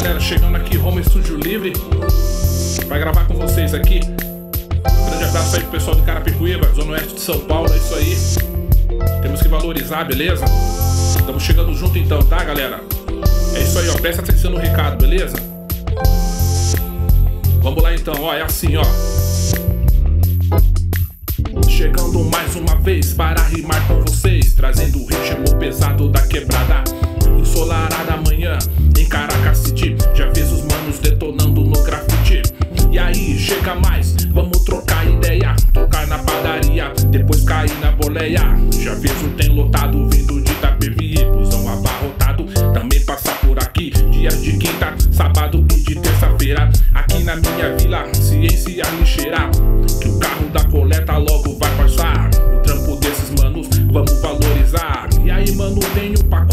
galera, chegando aqui, Home Estúdio Livre, vai gravar com vocês aqui. Grande abraço aí pro pessoal de Carapicuíba, Zona Oeste de São Paulo, é isso aí. Temos que valorizar, beleza? Estamos chegando junto então, tá, galera? É isso aí, ó, presta atenção no recado, beleza? Vamos lá então, ó, é assim, ó. Chegando mais uma vez para rimar com vocês, trazendo o ritmo pesado da quebrada. Ensolarada amanhã em Caracas City, já fez os manos detonando no grafite. E aí, chega mais, vamos trocar ideia, tocar na padaria, depois cair na boleia. Já fez o tem lotado vindo de Itapevi, busão abarrotado, também passa por aqui. Dias de quinta, sábado e de terça-feira, aqui na minha vila, ciência lixeira, que o carro da coleta logo vai passar. O trampo desses manos, vamos valorizar. E aí, mano, tenho pra